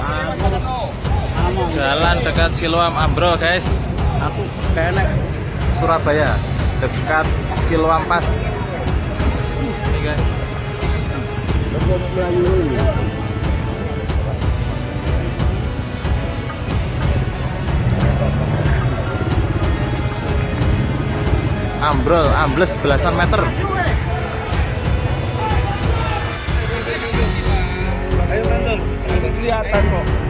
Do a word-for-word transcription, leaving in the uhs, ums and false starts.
Jalan dekat Siloam ambrol guys. Aku kayaknya Surabaya dekat Siloam pas. Ini guys. Ambrol, ambles belasan meter. Ayo Brandon, kelihatan kok.